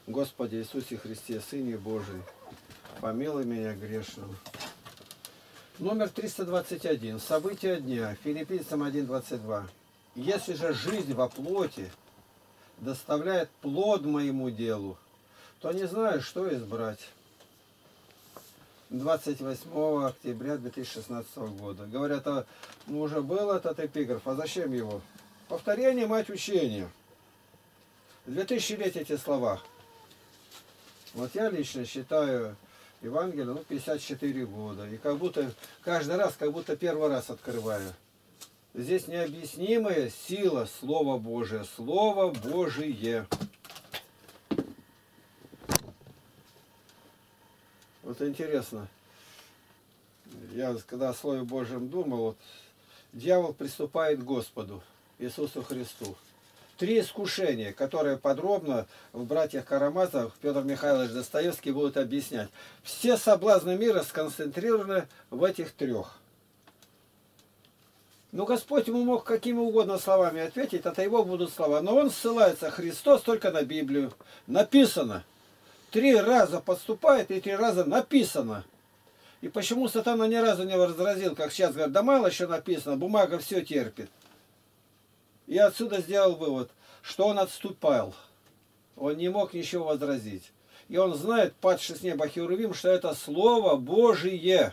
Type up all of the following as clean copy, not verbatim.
Господи Иисусе Христе, Сыне Божий, помилуй меня грешного. Номер 321. События дня. Филиппийцам 1:22. Если же жизнь во плоти доставляет плод моему делу, то не знаю, что избрать. 28 октября 2016 года. Говорят, ну уже был этот эпиграф, а зачем его? Повторение мать учения. 2000 лет эти слова. Вот я лично считаю Евангелие, 54 года. И как будто каждый раз, как будто первый раз открываю. Здесь необъяснимая сила Слова Божия. Слово Божие. Вот интересно. Я когда о Слове Божьем думал, вот, дьявол приступает к Господу, Иисусу Христу. 3 искушения, которые подробно в «Братьях Карамазовых» Петр Михайлович Достоевский будут объяснять. Все соблазны мира сконцентрированы в этих 3. Ну, Господь ему мог какими угодно словами ответить, это его будут слова. Но он ссылается, Христос, только на Библию. Написано. 3 раза подступает и 3 раза написано. И почему сатана ни разу не возразил, как сейчас говорят, да мало еще написано, бумага все терпит. Я отсюда сделал вывод, что он отступал. Он не мог ничего возразить. И он знает, падший с неба Херувим, что это Слово Божие.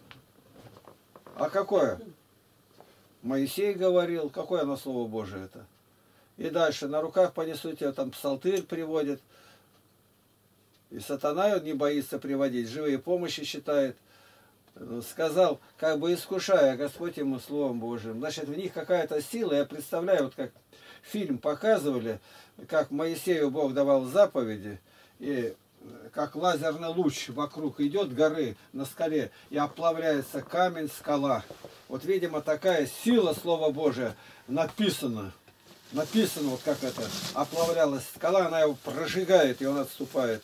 А какое? Моисей говорил, какое оно Слово Божие это? И дальше, на руках понесу тебя, там псалтырь приводит. И сатана не боится приводить, живые помощи считает. Сказал, как бы искушая Господь ему Словом Божьим. Значит, в них какая-то сила. Я представляю, вот как фильм показывали, как Моисею Бог давал заповеди, и как лазерный луч вокруг идет горы на скале, и оплавляется камень, скала. Вот, видимо, такая сила Слова Божия написана. Написано, вот как это, оплавлялась скала, она его прожигает, и он отступает.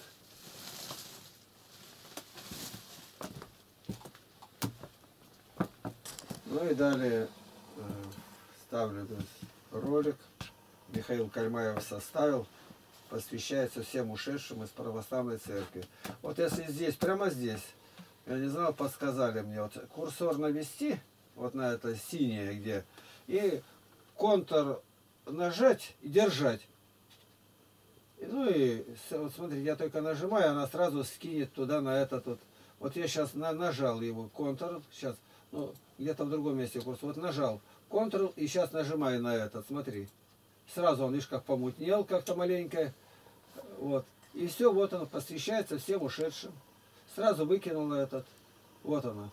Ну и далее ставлю ролик. Михаил Кальмаев составил. Посвящается всем ушедшим из православной церкви. Вот если здесь, прямо здесь, я не знал, подсказали мне, вот курсор навести, вот на это синее где, и контур нажать и держать. Ну и вот смотрите, я только нажимаю, она сразу скинет туда на этот вот. Вот я сейчас нажал его контур, сейчас, ну, где-то в другом месте курс. Вот нажал Ctrl и сейчас нажимаю на этот. Смотри. Сразу он, видишь, как помутнел как-то маленько. Вот. И все, вот оно посвящается всем ушедшим. Сразу выкинул этот. Вот оно.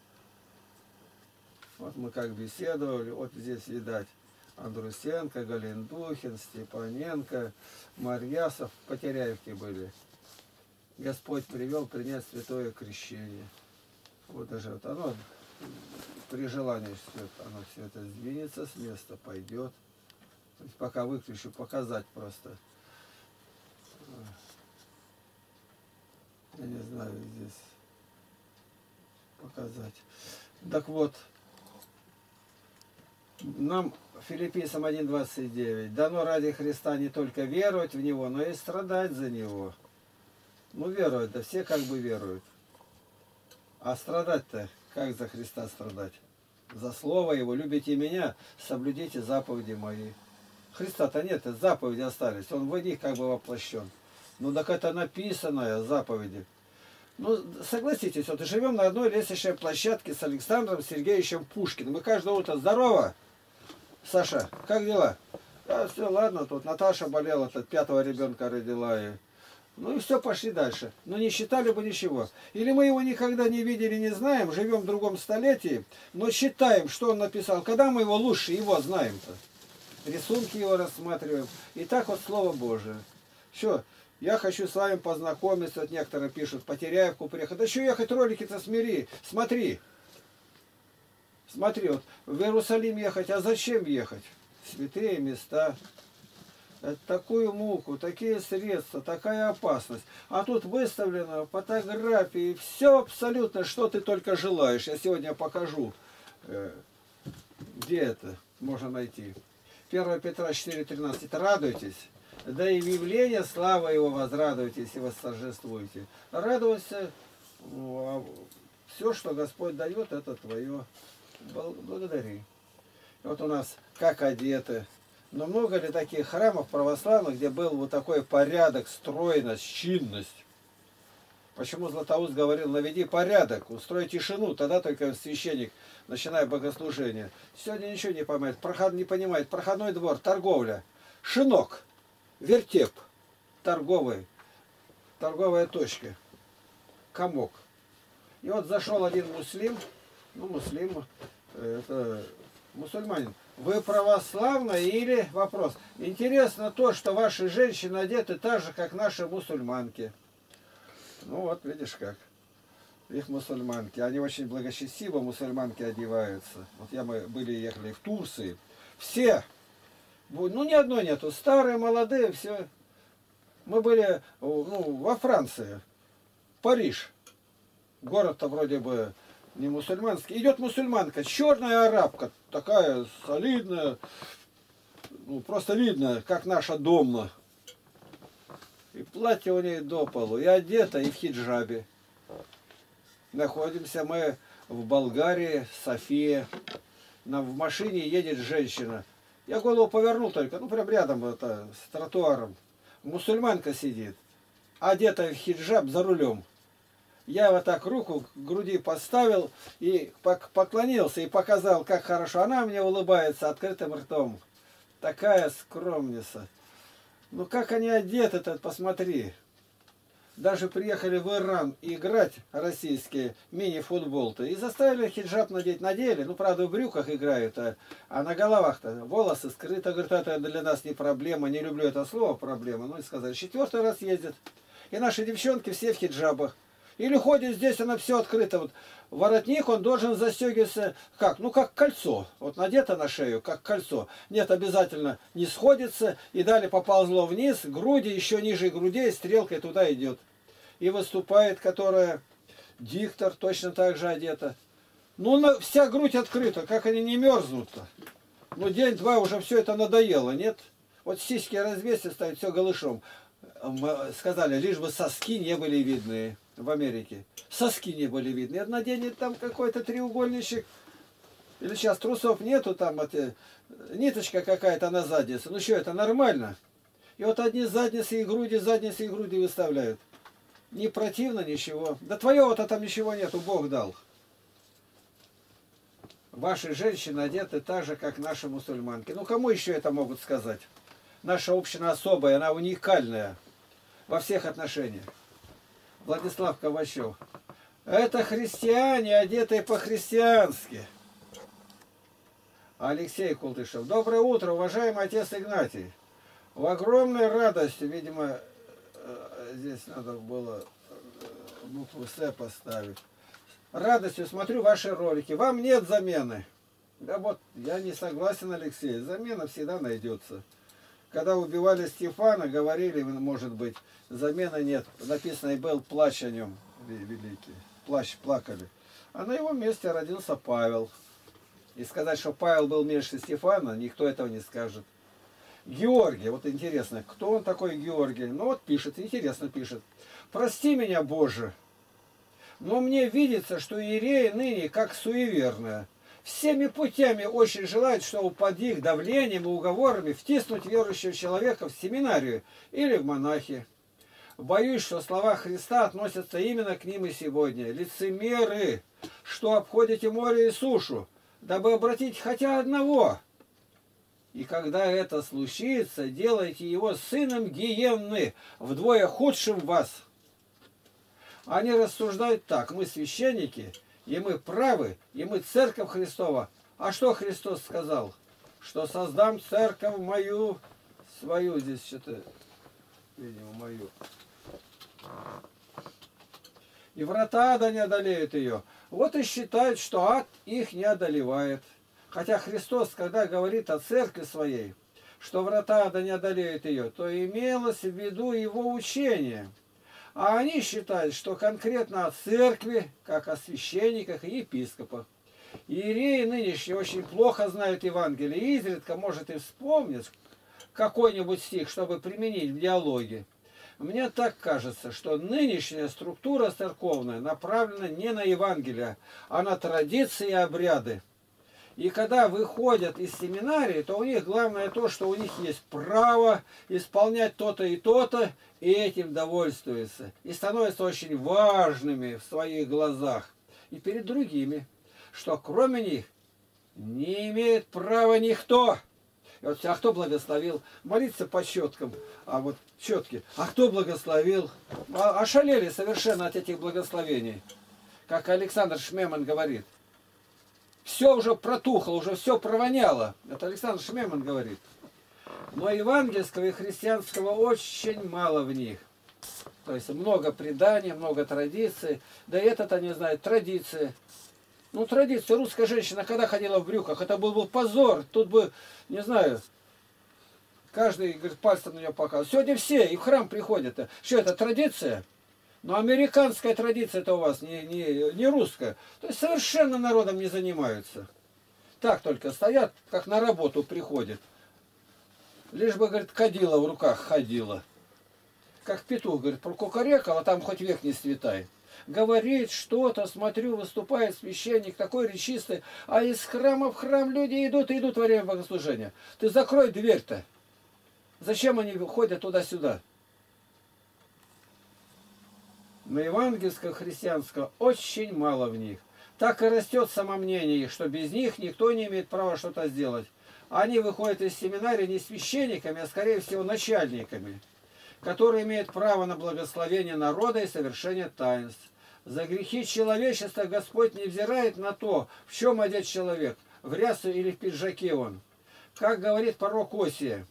Вот мы как беседовали. Вот здесь, видать, Андрусенко, Галендухин, Степаненко, Марьясов. В Потеряевке были. Господь привел принять святое крещение. Вот даже вот оно... При желании оно все это сдвинется с места, пойдет. Пока выключу, показать просто. Я не знаю, здесь показать. Так вот, нам, Филиппийцам 1:29, дано ради Христа не только веровать в Него, но и страдать за Него. Ну, веровать, да все как бы веруют. А страдать-то, как за Христа страдать? За Слово Его, любите меня, соблюдите заповеди мои. Христа-то нет, заповеди остались, Он в них как бы воплощен. Ну так это написанное заповеди. Ну согласитесь, вот живем на одной лестничной площадке с Александром Сергеевичем Пушкиным. Мы каждое утро здорово, Саша, как дела? Да, все, ладно, тут Наташа болела, тут 5-го ребенка родила. И... Ну и все, пошли дальше. Но не считали бы ничего. Или мы его никогда не видели, не знаем, живем в другом столетии, но считаем, что он написал. Когда мы его лучше его знаем-то? Рисунки его рассматриваем. И так вот Слово Божие. Все, я хочу с вами познакомиться. Вот некоторые пишут, Потеряевку приехать. Да что ехать, ролики-то смири. Смотри. Смотри, вот в Иерусалим ехать. А зачем ехать? Святые места. Это такую муку, такие средства, такая опасность. А тут выставлено фотографии, все абсолютно, что ты только желаешь. Я сегодня покажу, где это можно найти. 1 Петра 4:13. Радуйтесь, да и в явление славы его возрадуйтесь и восторжествуйте. Радоваться, все, что Господь дает, это твое. Благодари. Вот у нас как одеты. Но много ли таких храмов православных, где был вот такой порядок, стройность, чинность? Почему Златоуст говорил: наведи порядок, устрой тишину, тогда только священник, начиная богослужение. Сегодня ничего не понимает, не понимает. Проходной двор, торговля, шинок, вертеп, торговая точка, комок. И вот зашел один мусульманин. Вы православные или вопрос? Интересно то, что ваши женщины одеты так же, как наши мусульманки. Ну вот, видишь как. Их мусульманки. Они очень благочестиво, мусульманки одеваются. Мы ехали в Турции. Все. Ну, ни одной нету. Старые, молодые, все. Мы были во Франции. Париж. Город-то вроде бы не мусульманский. Идет мусульманка, черная арабка. Такая солидная. Просто видно, как наша домна. И платье у нее до полу, и одета, и в хиджабе. Находимся мы в Болгарии, София. В машине едет женщина. Я голову повернул только, прям рядом с тротуаром. Мусульманка сидит, одетая в хиджаб за рулем. Я вот так руку к груди поставил и поклонился и показал, как хорошо. Она мне улыбается открытым ртом. Такая скромница. Ну как они одеты-то, посмотри. Даже приехали в Иран играть российские мини-футбол-то. И заставили хиджаб надели. Правда, в брюках играют, а на головах-то волосы скрыты. Говорят, это для нас не проблема. Не люблю это слово проблема. И сказали, 4-й раз ездят. И наши девчонки все в хиджабах. Или ходит здесь, она все открыто. Вот воротник, он должен застегиваться как? Как кольцо. Вот надето на шею, как кольцо. Нет, обязательно не сходится. И далее поползло вниз, груди, еще ниже грудей, стрелкой туда идет. И выступает, которая диктор, точно так же одета. Вся грудь открыта, как они не мерзнут-то. День-два уже все это надоело, нет? Вот сиськи развесят, ставят все голышом. Сказали, лишь бы соски не были видны. В Америке. Соски не были видны. И наденет там какой-то треугольничек. Или сейчас трусов нету, там ниточка какая-то на заднице. Что это нормально? И вот одни задницы и груди выставляют. Не противно ничего. Да твоего-то там ничего нету, Бог дал. Ваши женщины одеты так же, как наши мусульманки. Кому еще это могут сказать? Наша община особая, она уникальная во всех отношениях. Владислав Ковачев. Это христиане, одетые по-христиански. Алексей Култышев. Доброе утро, уважаемый отец Игнатий. В огромной радости, видимо, здесь надо было букву «С» поставить. Радостью смотрю ваши ролики. Вам нет замены. Да вот, я не согласен, Алексей. Замена всегда найдется. Когда убивали Стефана, говорили, может быть, замены нет. Написано, и был плач о нем великий. Плакали. А на его месте родился Павел. И сказать, что Павел был меньше Стефана, никто этого не скажет. Георгий, вот интересно, кто он такой Георгий? Пишет, интересно пишет. Прости меня, Боже, но мне видится, что иереи ныне как суеверные. Всеми путями очень желают, чтобы под их давлением и уговорами втиснуть верующего человека в семинарию или в монахи. Боюсь, что слова Христа относятся именно к ним и сегодня. Лицемеры, что обходите море и сушу, дабы обратить хотя одного. И когда это случится, делайте его сыном гиенны, вдвое худшим вас. Они рассуждают так: мы священники, и мы правы, и мы церковь Христова. А что Христос сказал? Что создам церковь мою, свою, здесь что-то, видимо, мою. И врата ада не одолеют ее. Вот и считают, что ад их не одолевает. Хотя Христос, когда говорит о церкви своей, что врата ада не одолеют ее, то имелось в виду его учение. А они считают, что конкретно о церкви, как о священниках и епископах. Иереи нынешние очень плохо знают Евангелие, и изредка, может, и вспомнят, какой-нибудь стих, чтобы применить в диалоге. Мне так кажется, что нынешняя структура церковная направлена не на Евангелие, а на традиции и обряды. И когда выходят из семинарии, то у них главное то, что у них есть право исполнять то-то, и этим довольствуются. И становятся очень важными в своих глазах и перед другими, что кроме них не имеет права никто. И вот, а кто благословил? Молиться по четкам, а вот четки. А кто благословил? Ошалели совершенно от этих благословений. Как Александр Шмеман говорит. Все уже протухло, уже все провоняло. Это Александр Шмеман говорит. Но евангельского и христианского очень мало в них. То есть много преданий, много традиций. Да и этот они знают, традиции. Ну, традиция, русская женщина, когда ходила в брюках, это был бы позор. Тут бы, не знаю, каждый, говорит, пальцем на нее показывал. Сегодня все и в храм приходят. Что это, традиция? Но американская традиция-то у вас не русская. То есть совершенно народом не занимаются. Так только стоят, как на работу приходят. Лишь бы, говорит, кадила в руках ходила. Как петух, говорит, прокукарекал, а там хоть век не светай. Говорит что-то, смотрю, выступает священник, такой речистый, а из храма в храм люди идут и идут во время богослужения. Ты закрой дверь-то. Зачем они ходят туда-сюда? Но евангельского, христианского очень мало в них. Так и растет самомнение, что без них никто не имеет права что-то сделать. Они выходят из семинарии не священниками, а скорее всего начальниками, которые имеют право на благословение народа и совершение таинств. За грехи человечества Господь не взирает на то, в чем одет человек, в рясу или в пиджаке он. Как говорит пророк Осия.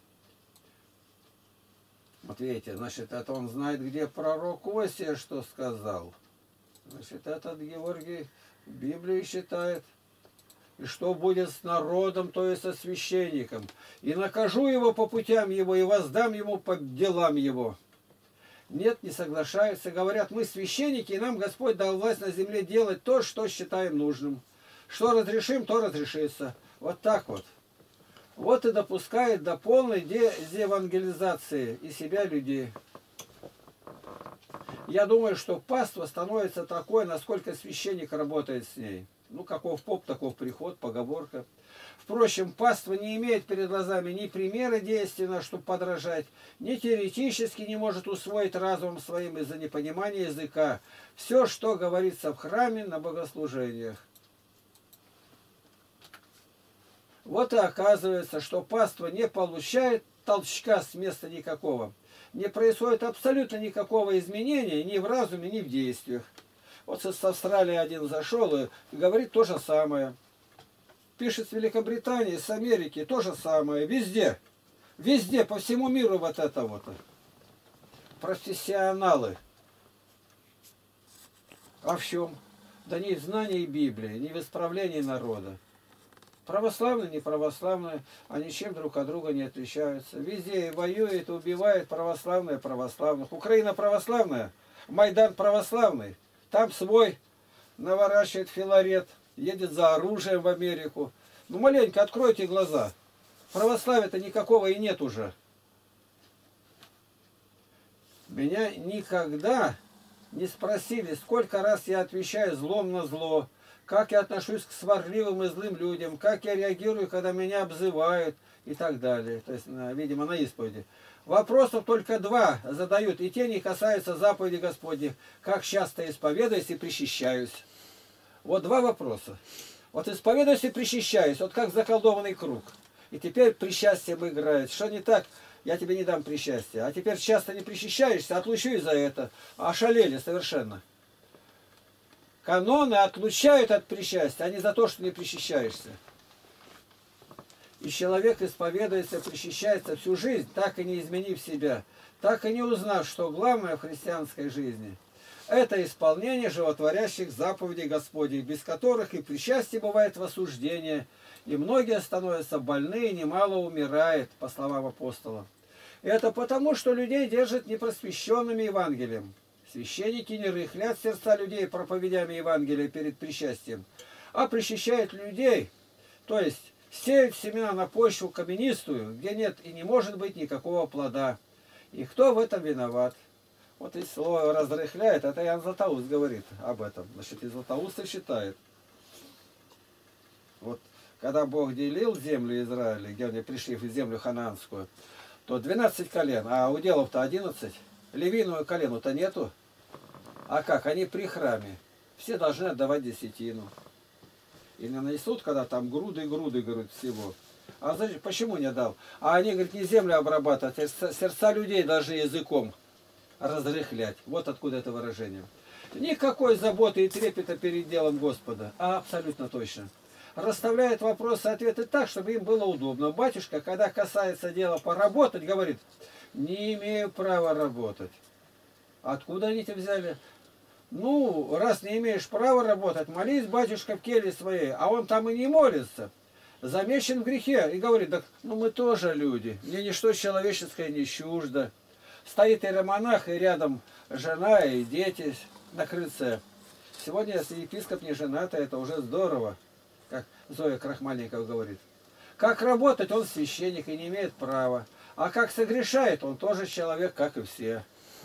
Вот видите, значит, это он знает, где пророк Осия что сказал. Значит, этот Георгий Библию читает. И что будет с народом, то и со священником. И накажу его по путям его, и воздам ему по делам его. Нет, не соглашаются. Говорят, мы священники, и нам Господь дал власть на земле делать то, что считаем нужным. Что разрешим, то разрешится. Вот так вот. Вот и допускает до полной дезевангелизации и себя людей. Я думаю, что паства становится такой, насколько священник работает с ней. Ну, каков поп, таков приход, поговорка. Впрочем, паства не имеет перед глазами ни примера действенного, чтобы подражать, ни теоретически не может усвоить разумом своим из-за непонимания языка все, что говорится в храме на богослужениях. Вот и оказывается, что паства не получает толчка с места никакого. Не происходит абсолютно никакого изменения ни в разуме, ни в действиях. Вот с Австралии один зашел и говорит то же самое. Пишет с Великобритании, с Америки, то же самое. Везде. Везде, по всему миру вот это вот. Профессионалы. А в чем? Да не в знании Библии, не в исправлении народа. Православные, не православные, они чем друг от друга не отличаются. Везде воюет, убивает православные православных. Украина православная, Майдан православный. Там свой наворачивает Филарет, едет за оружием в Америку. Ну, маленько откройте глаза. Православия-то никакого и нет уже. Меня никогда не спросили, сколько раз я отвечаю злом на зло, как я отношусь к сварливым и злым людям, как я реагирую, когда меня обзывают и так далее. То есть, видимо, на исповеди. Вопросов только два задают, и те не касаются заповеди Господних. Как часто исповедуюсь и причащаюсь. Вот два вопроса. Вот исповедуюсь и причащаюсь, вот как заколдованный круг. И теперь причастием играет. Что не так? Я тебе не дам причастия. А теперь часто не причащаешься, отлучу и за это. Ошалели совершенно. Каноны отлучают от причастия, а не за то, что не причащаешься. И человек исповедуется, причащается всю жизнь, так и не изменив себя, так и не узнав, что главное в христианской жизни – это исполнение животворящих заповедей Господних, без которых и причастие бывает в осуждении, и многие становятся больны, и немало умирает, по словам апостола. Это потому, что людей держат непросвещенными Евангелием. Священники не рыхлят сердца людей проповедями Евангелия перед причастием, а причащают людей, то есть Сеют семена на почву каменистую, где нет и не может быть никакого плода. И кто в этом виноват? Вот и слово разрыхляет, это Иоанн Златоуст говорит об этом. Значит, и Златоуст и считает. Вот когда Бог делил землю Израиля, где они пришли в землю ханаанскую, то 12 колен, а уделов-то 11. Левиного колену-то нету. А как? Они при храме. Все должны отдавать десятину. И нанесут, когда там груды, говорят, всего. А значит, почему не дал? А они, говорят, не землю обрабатывать, а сердца людей должны языком разрыхлять. Вот откуда это выражение. Никакой заботы и трепета перед делом Господа. А абсолютно точно. Расставляет вопросы и ответы так, чтобы им было удобно. Батюшка, когда касается дела поработать, говорит, не имею права работать. Откуда они тебя взяли? Ну, раз не имеешь права работать, молись, батюшка, в келье своей. А он там и не молится. Замечен в грехе. И говорит, так, ну мы тоже люди. Мне ничто человеческое не чуждо. Стоит иеромонах, и рядом жена и дети на крыльце. Сегодня, если епископ не женатый, это уже здорово. Как Зоя Крахмальникова говорит. Как работать, он священник и не имеет права. А как согрешает, он тоже человек, как и все.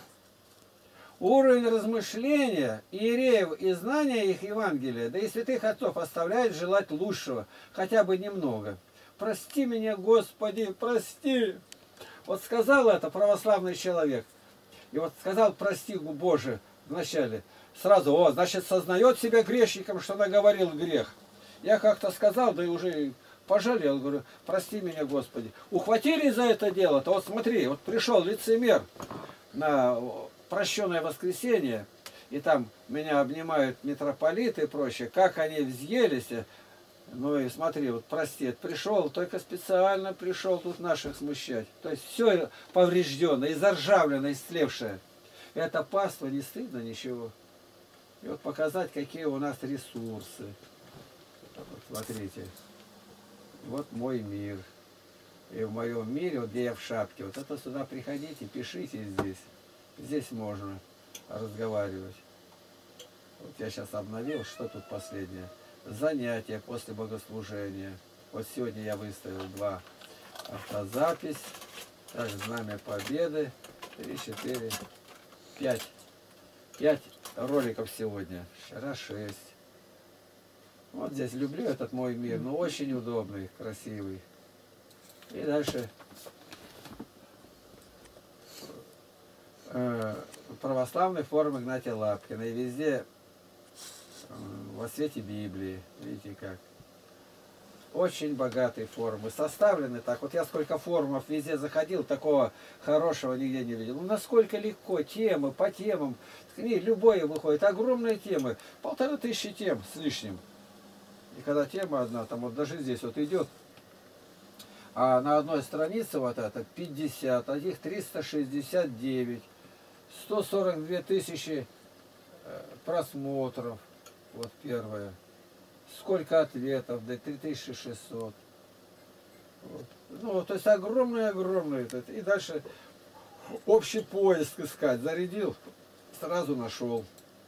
Уровень размышления иереев и знания их Евангелия, да и святых отцов оставляет желать лучшего, хотя бы немного. Прости меня, Господи, прости. Вот сказал это православный человек. И вот сказал, прости, Боже, вначале. Сразу, значит, сознает себя грешником, что наговорил грех. Я как-то сказал, да и уже пожалел, говорю, прости меня, Господи. Ухватили за это дело-то, вот смотри, вот пришел лицемер на прощенное воскресенье, и там меня обнимают митрополиты и прочее, как они взъелись. Ну и смотри, вот прости, пришел, только специально пришел тут наших смущать. То есть все поврежденное, изоржавленное, истлевшее. Это паства, не стыдно ничего. И вот показать, какие у нас ресурсы. Вот, смотрите, вот мой мир. И в моем мире, вот где я в шапке, вот это сюда приходите, пишите здесь. Здесь можно разговаривать. Вот я сейчас обновил, что тут последнее. Занятия после богослужения. Вот сегодня я выставил 2 автозапись. Так, Знамя Победы. 3, 4, 5. 5 роликов сегодня. Вчера 6. Вот здесь люблю этот мой мир. Но очень удобный, красивый. И дальше православной формы Игнатия Лапкина. И везде во свете Библии. Видите как. Очень богатые формы. Составлены так. Вот я сколько форумов везде заходил, такого хорошего нигде не видел. Ну насколько легко. Темы по темам. Любое выходит. Огромные темы. 1500 тем с лишним. И когда тема одна, там вот даже здесь вот идет. А на одной странице вот это 50, а их 369. 142 тысячи просмотров. Вот первое. Сколько ответов? Да 3600. Вот. Ну, то есть огромное. И дальше общий поиск искать. Зарядил, сразу нашел.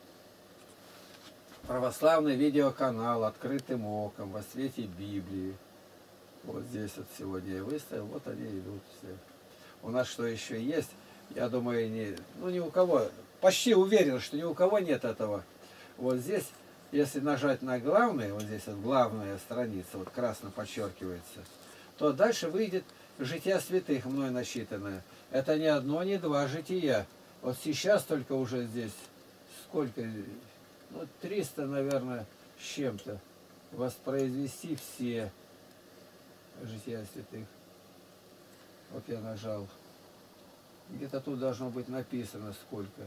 Православный видеоканал «Открытым оком» во свете Библии. Вот здесь вот сегодня я выставил. Вот они идут все. У нас что еще есть? Я думаю, ни у кого, почти уверен, что ни у кого нет этого. Вот здесь, если нажать на главный, вот здесь вот главная страница, вот красно подчеркивается, то дальше выйдет жития святых, мной насчитанное. Это не одно, не два жития. Вот сейчас только уже здесь, сколько, ну 300, наверное, с чем-то, воспроизвести все жития святых. Вот я нажал. Где-то тут должно быть написано сколько.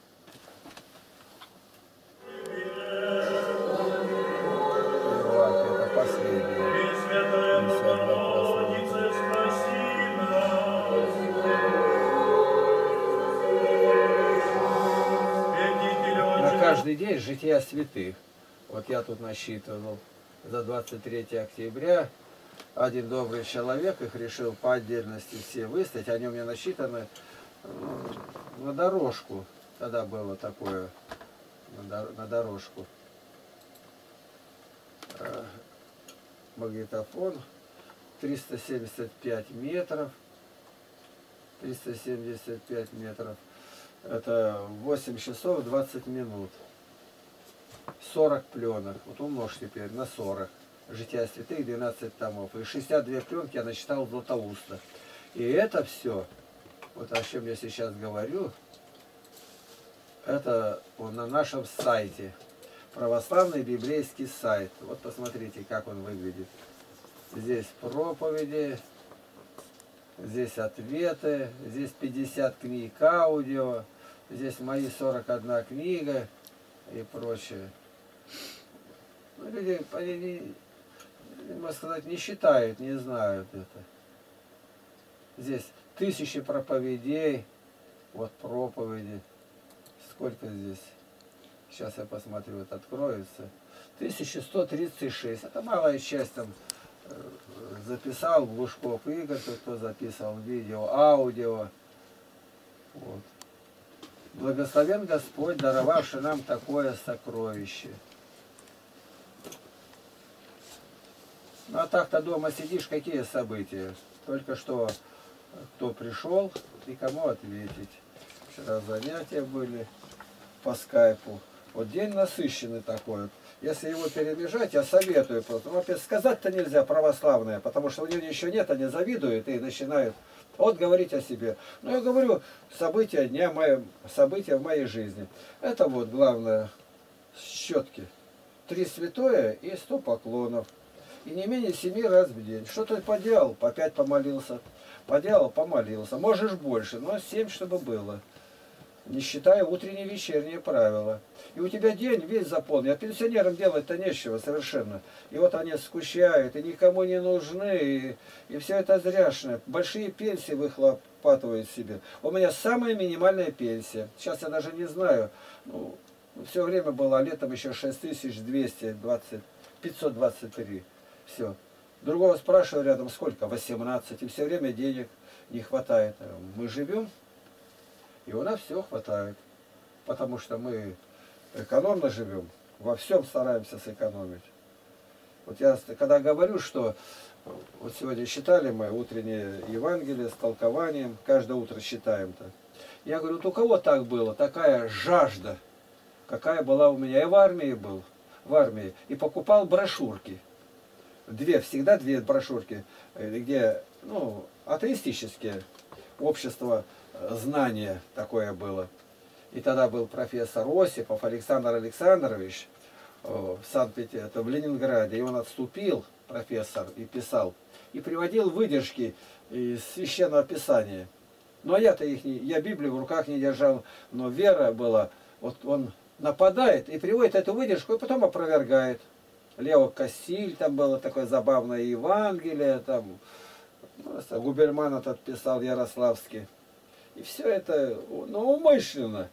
Это последнее. На каждый день жития святых. Вот я тут насчитывал за 23 октября. Один добрый человек их решил по отдельности все выставить. Они у меня насчитаны на дорожку. Тогда было такое, на дорожку. Магнитофон. 375 метров. 375 метров. Это 8 часов 20 минут. 40 пленок. Вот умножь теперь на 40. Жития святых, 12 томов. И 62 пленки я насчитал Златоуста. И это все, вот о чем я сейчас говорю, это на нашем сайте. Православный библейский сайт. Вот посмотрите, как он выглядит. Здесь проповеди, здесь ответы, здесь 50 книг аудио, здесь мои 41 книга и прочее. Ну, люди, они, можно сказать, не считают, не знают это. Здесь 1000 проповедей, вот проповеди. Сколько здесь? Сейчас я посмотрю, вот откроется. 1136. Это малая часть там записал Глушков Игорь, кто записывал видео, аудио. Вот. Благословен Господь, даровавший нам такое сокровище. Ну а так-то дома сидишь, какие события? Только что кто пришел и кому ответить. Вчера занятия были по скайпу. Вот день насыщенный такой вот. Если его перебежать, я советую просто. Ну, опять сказать-то нельзя православное, потому что у них еще нет, они завидуют и начинают вот говорить о себе. Но я говорю, события дня, события в моей жизни. Это вот главное, щетки. 3 святое и 100 поклонов. И не менее 7 раз в день. Что ты поделал? Опять помолился. Поделал, помолился. Можешь больше, но 7, чтобы было. Не считая утренние и вечерние правила. И у тебя день весь заполнен. А пенсионерам делать-то нечего совершенно. И вот они скучают, и никому не нужны, и все это зряшное. Большие пенсии выхлопатывают себе. У меня самая минимальная пенсия. Сейчас я даже не знаю. Ну, все время было, а летом еще 523. Все. Другого спрашиваю рядом, сколько? 18. И все время денег не хватает. Мы живем, и у нас все хватает. Потому что мы экономно живем, во всем стараемся сэкономить. Вот я когда говорю, что вот сегодня читали мы утреннее Евангелие с толкованием, каждое утро читаем-то. Я говорю, вот у кого так было, такая жажда, какая была у меня. Я в армии был, и покупал брошюрки. Всегда две брошюрки, где, ну, атеистические, общество знания такое было. И тогда был профессор Осипов Александр Александрович в Санкт-Петербурге, в Ленинграде, и он отступил, профессор, и писал, и приводил выдержки из Священного Писания. Ну а я-то я Библию в руках не держал, но вера была, вот он нападает и приводит эту выдержку, и потом опровергает. Лео Кассиль, там было такое забавное Евангелие, там Губерман этот писал Ярославский. И все это, ну, умышленно.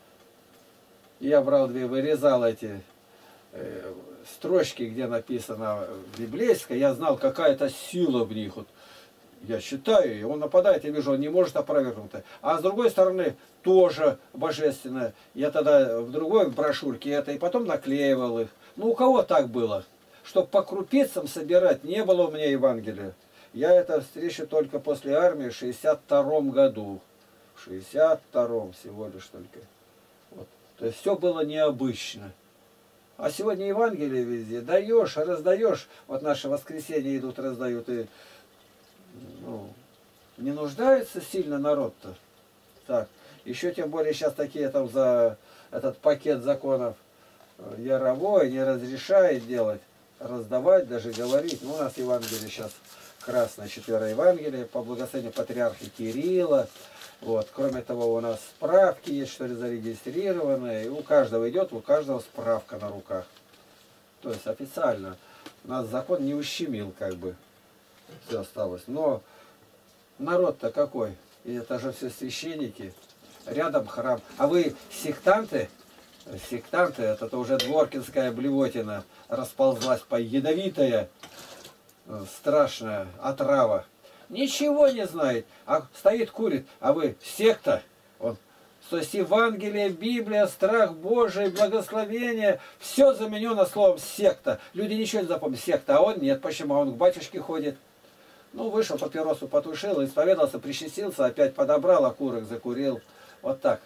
Я брал вырезал эти строчки, где написано библейское, я знал, какая-то сила в них. Вот я читаю, и он нападает, я вижу, он не может опровергнуть. А с другой стороны, тоже божественное. Я тогда в другой брошюрке это, и потом наклеивал их. Ну, у кого так было? Чтобы по крупицам собирать, не было у меня Евангелия. Я это встречу только после армии в 62-м году. В 62-м всего лишь только. Вот. То есть все было необычно. А сегодня Евангелие везде. Даешь, раздаешь. Вот наши воскресенья идут, раздают. И ну, не нуждается сильно народ-то. Так. Еще тем более сейчас такие там за этот пакет законов Яровой не разрешает делать, раздавать, даже говорить. Ну, у нас Евангелие сейчас красное, 4 Евангелие по благословению патриарха Кирилла. Вот. Кроме того, у нас справки есть, что ли, зарегистрированные. И у каждого идет, у каждого справка на руках. То есть официально. Нас закон не ущемил, как бы. Все осталось. Но народ-то какой? И это же все священники. Рядом храм. А вы сектанты? Сектанты, это уже дворкинская блевотина расползлась по ядовитая, страшная отрава. Ничего не знает, а стоит, курит, а вы секта. Он, то есть Евангелие, Библия, страх Божий, благословение, все заменено словом секта. Люди ничего не запомнят, секта, а он нет. Почему? Он к батюшке ходит. Ну, вышел, папиросу потушил, исповедался, причастился, опять подобрал, окурок закурил. Вот так.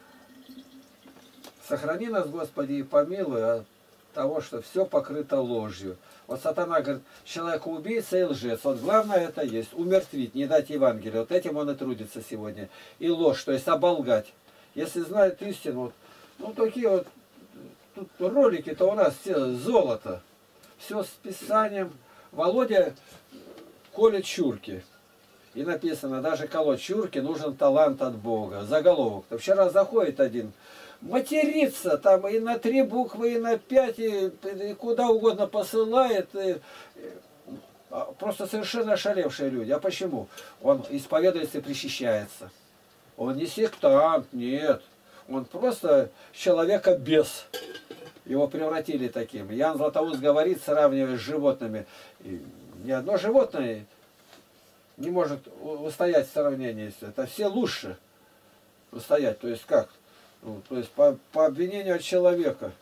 Сохрани нас, Господи, и помилуй от того, что все покрыто ложью. Вот сатана говорит, человек убийца и лжец. Вот главное это есть. Умертвить, не дать Евангелие. Вот этим он и трудится сегодня. И ложь, то есть оболгать. Если знает истину, вот, ну такие вот тут ролики-то у нас все золото. Все с Писанием. Володя колет чурки. И написано, даже колоть чурки нужен талант от Бога. Заголовок. Вчера заходит один, матерится там и на 3 буквы, и на 5, и куда угодно посылает. Просто совершенно ошалевшие люди. А почему? Он исповедуется и причащается. Он не сектант, нет. Он просто человека без. Его превратили таким. Ян Златоуст говорит, сравнивая с животными. И ни одно животное не может устоять в сравнении. Это все лучше устоять. То есть как? Ну, то есть по обвинению от человека.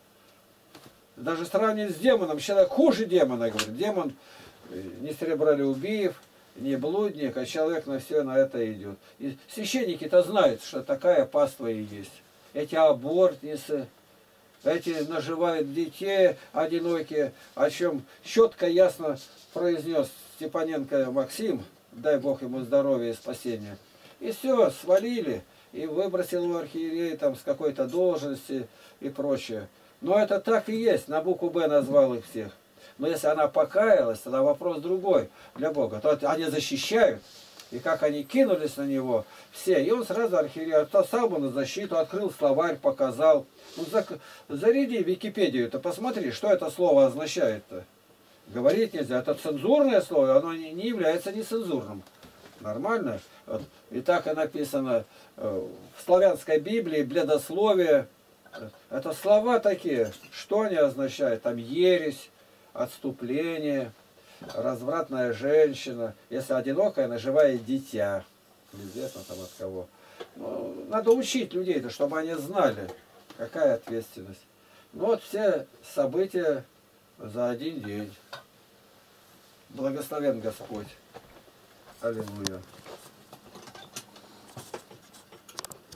Даже сравнивать с демоном. Человек хуже демона, говорит. Демон не серебролюбив, не блудник, а человек на все на это идет. И священники-то знают, что такая паства и есть. Эти абортницы, эти наживают детей одинокие, о чем четко, ясно произнес Степаненко Максим, дай Бог ему здоровья и спасения. И все, свалили, и выбросил его архиерей там с какой-то должности и прочее. Но это так и есть, на букву «Б» назвал их всех. Но если она покаялась, тогда вопрос другой для Бога. То они защищают, и как они кинулись на него все. И он сразу архиерей, стал бы на защиту, открыл словарь, показал. Ну, заряди Википедию-то, посмотри, что это слово означает-то. Говорить нельзя. Это цензурное слово, оно не является нецензурным. Нормально? Вот. И так и написано в славянской Библии, бледословие. Это слова такие. Что они означают? Там ересь, отступление, развратная женщина. Если одинокая, наживает дитя. Неизвестно там от кого. Ну, надо учить людей-то, чтобы они знали, какая ответственность. Ну вот все события за один день. Благословен Господь. Аллилуйя.